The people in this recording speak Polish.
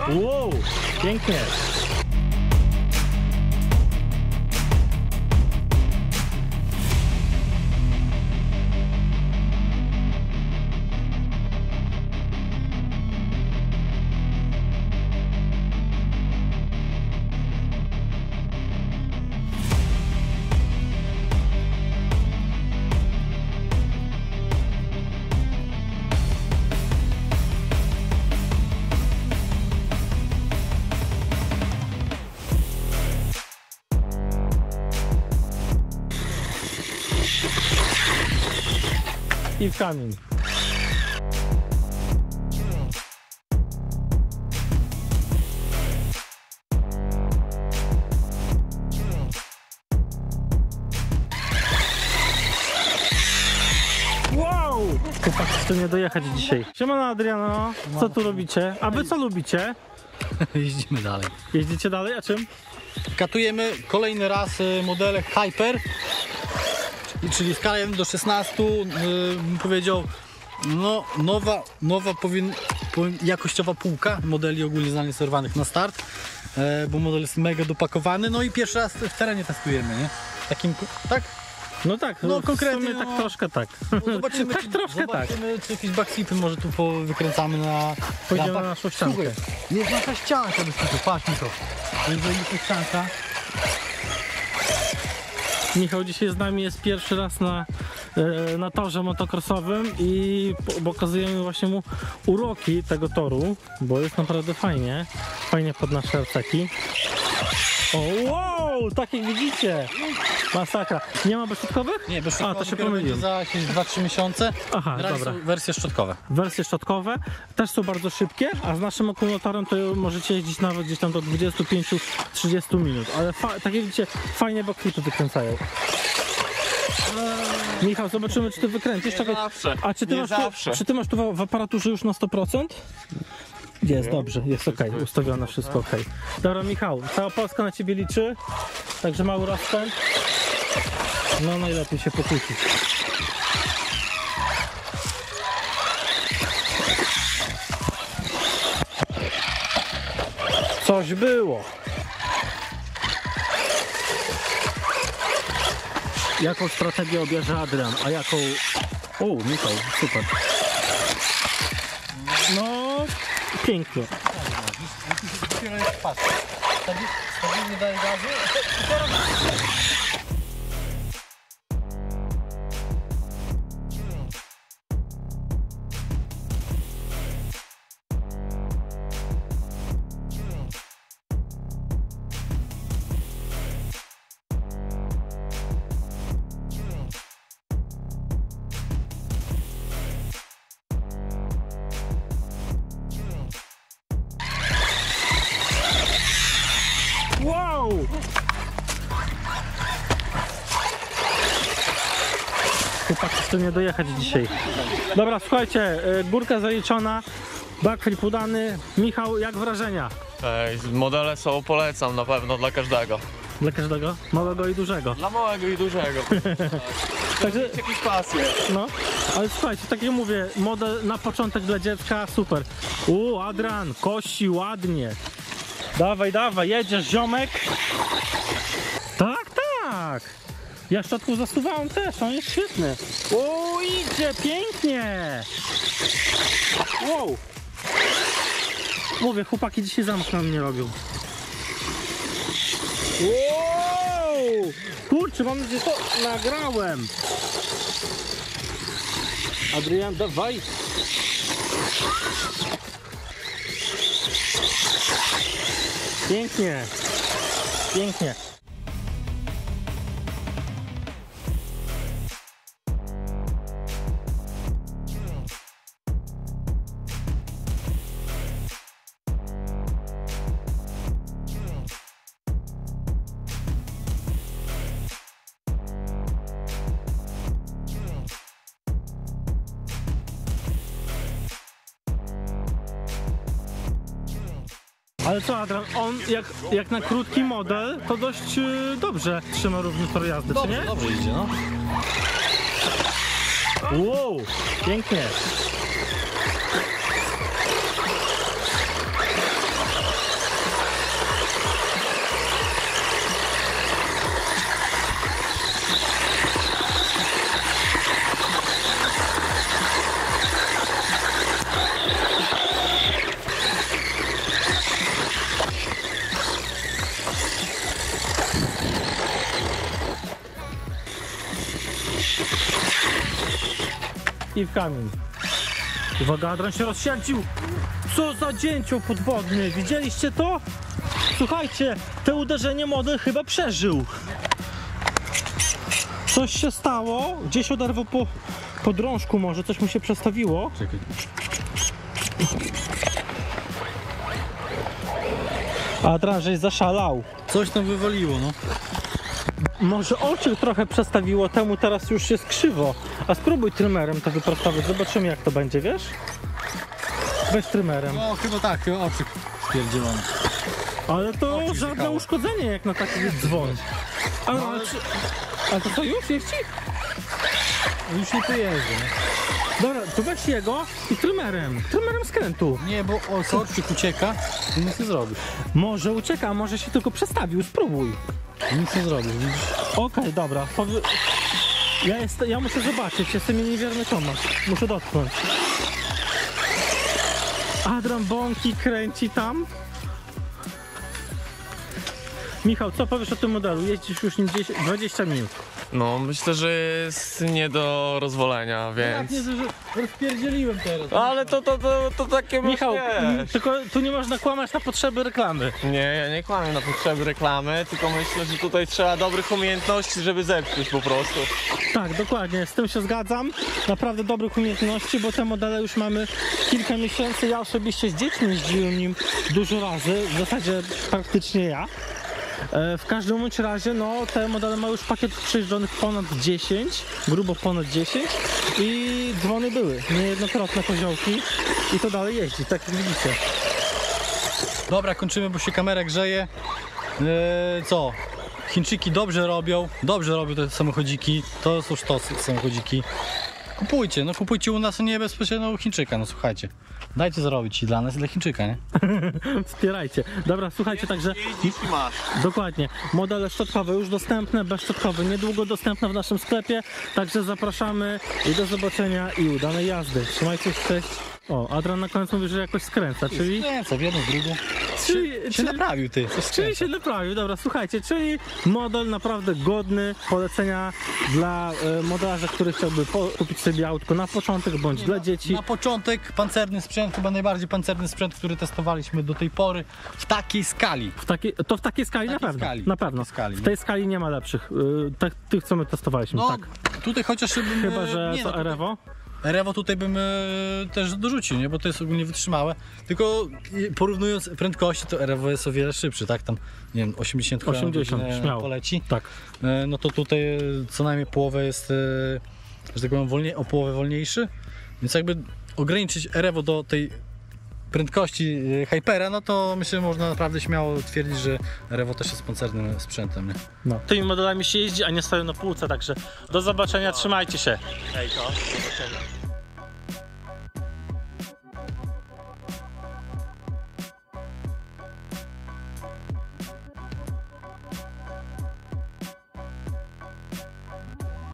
Wow, pięknie. I w kamień. Wow! Chłopaki, to nie dojechać dzisiaj. Siemano Adriano, co tu robicie? A wy co lubicie? Jeździmy dalej. Jeździcie dalej, a czym? Katujemy kolejny raz modele Hyper, czyli skala 1 do 16, bym powiedział, no nowa jakościowa półka modeli ogólnie znanych serwanych na start, bo model jest mega dopakowany, no i pierwszy raz w terenie testujemy, nie? Takim, tak? No tak, no konkretnie, w sumie tak troszkę tak. No zobaczymy, tak troszkę zobaczymy, czy jakieś backflipy może tu wykręcamy na... Pójdziemy na naszą ściankę. Słuchaj, jest nasza ścianka bez kitu, patrz mi to. To jest zajebista ścianka. Michał dzisiaj z nami jest pierwszy raz na torze motocrossowym i pokazujemy właśnie mu uroki tego toru, bo jest naprawdę fajnie pod nasze arceki. O wow, tak jak widzicie, masakra. Nie ma bezszczotkowych? Nie, bezszczotkowe. A, to się pomyliłem. Za jakieś 2-3 miesiące. Aha, dobra. Wersje szczotkowe. Wersje szczotkowe też są bardzo szybkie, a z naszym akumulatorem to możecie jeździć nawet gdzieś tam do 25-30 minut, ale tak jak widzicie, fajnie backflipy wykręcają. Michał, zobaczymy, czy ty wykręcisz. Nie zawsze. A czy ty masz tu w aparaturze już na 100%? Jest, dobrze, jest ok, ustawione wszystko ok. Dobra, Michał, cała Polska na ciebie liczy, także mały rozpęd. No najlepiej się pokłócić. Coś było. Jaką strategię obierze Adrian, a jaką... O, Michał, super. No, pięknie. Stabilnie daje gazu. Wow! Chłopaki, to nie dojechać dzisiaj. Dobra, słuchajcie, górka zaliczona, backflip udany. Michał, jak wrażenia? Modele są, polecam na pewno dla każdego. Dla każdego? Małego i dużego. Dla małego i dużego. Także, Jakieś pasje. no, ale słuchajcie, tak jak mówię, model na początek dla dziecka, super. Adrian, kości ładnie. Dawaj, dawaj, jedziesz, ziomek. Tak, tak. Ja szczotką zasuwałem też, on jest świetny. Idzie, pięknie. Wow. Mówię, chłopaki dzisiaj zamach na mnie robią. Wow. Kurczę, mam nadzieję, że to nagrałem. Adrian, dawaj. Pięknie, pięknie. Ale co, Adrian, on jak na krótki model, to dość dobrze trzyma równy tor jazdy, czy nie? Dobrze idzie, no. Wow, pięknie. wpadli w kamień. Uwaga, Adrian się rozsierdził. Co za dzięcioł podwodny, widzieliście to? Słuchajcie, te uderzenie model chyba przeżył. Coś się stało, gdzieś oderwał po drążku może, coś mu się przestawiło. Czekaj. Adrian, żeś zaszalał. Coś tam wywaliło, no. Może oczy trochę przestawiło, temu teraz już jest krzywo. A spróbuj trymerem to wyprostować, zobaczymy jak to będzie, wiesz? Weź trymerem. No chyba tak, chyba oczy spierdzielone. Ale to Oczy żadne zjekało. uszkodzenie jak na taki dzwon. Ale to co, już jeździ? Już nie pojeżdżę. Dobra, to weź jego i trymerem skrętu. Nie, bo okrzyk ucieka i nic nie zrobisz. Może ucieka, a może się tylko przestawił, spróbuj. Nic nie zrobisz, widzisz? Okej, dobra. Ja muszę zobaczyć, jestem niewierny Tomasz. Muszę dotknąć. Adrian bąki kręci tam. Michał, co powiesz o tym modelu? Jeździsz już nim 20 minut. No, myślę, że jest nie do rozwolenia, Tak, więc... nie, że rozpierdzieliłem teraz. Ale to takie Michał, wiesz. tylko tu nie można kłamać na potrzeby reklamy. Nie, ja nie kłamię na potrzeby reklamy, tylko myślę, że tutaj trzeba dobrych umiejętności, żeby zepsuć po prostu. Tak, dokładnie, z tym się zgadzam. Naprawdę dobrych umiejętności, bo te modele już mamy kilka miesięcy. Ja osobiście z dziećmi jeździłem nim dużo razy, w zasadzie praktycznie ja. W każdym bądź razie, no, te modele mają już pakietów przejeżdżonych ponad 10, grubo ponad 10 i dzwony były, niejednokrotne koziołki i to dalej jeździ, tak jak widzicie. Dobra, kończymy, bo się kamera grzeje. Co? Chińczyki dobrze robią te samochodziki. To są sztosy samochodziki. Kupujcie, no kupujcie u nas, a nie bezpośrednio u Chińczyka, no słuchajcie. Dajcie zarobić i dla nas, i dla Chińczyka, nie? Wspierajcie. Dobra, słuchajcie, także Jeździsz i masz. dokładnie, modele szczotkowe już dostępne, bezszczotkowe niedługo dostępne w naszym sklepie, także zapraszamy i do zobaczenia i udanej jazdy. Trzymajcie się, cześć. O, Adrian na końcu mówi, że jakoś skręca, czyli... Nie, co, w jedną, w drugą. Czyli- Się naprawił, ty. Coś Czyli skręca. się naprawił, dobra, słuchajcie, czyli model naprawdę godny polecenia dla modelarza, który chciałby kupić sobie autko na początek, bądź dla dzieci. Na początek pancerny sprzęt, chyba najbardziej pancerny sprzęt, który testowaliśmy do tej pory w takiej skali. W takiej skali na pewno, skali. na pewno. W takiej skali, W tej skali nie ma lepszych, tych co my testowaliśmy, No, tak. tutaj chociaż bym... Chyba, że nie, to no, tutaj- Erevo. Rewo tutaj bym też dorzucił, nie? Bo to jest ogólnie wytrzymałe. Tylko porównując prędkości, to Rewo jest o wiele szybszy, tak? Tam, nie wiem, 80 km 80, śmiało. poleci. Tak. No to tutaj co najmniej połowę jest, że tak powiem, o połowę wolniejszy. Więc jakby ograniczyć Rewo do tej prędkości Hypera, no to myślę, że można naprawdę śmiało twierdzić, że Rewo też jest pancernym sprzętem, nie? No. Tymi modelami się jeździ, a nie stoją na półce, także do zobaczenia, trzymajcie się. Hej, to, do zobaczenia.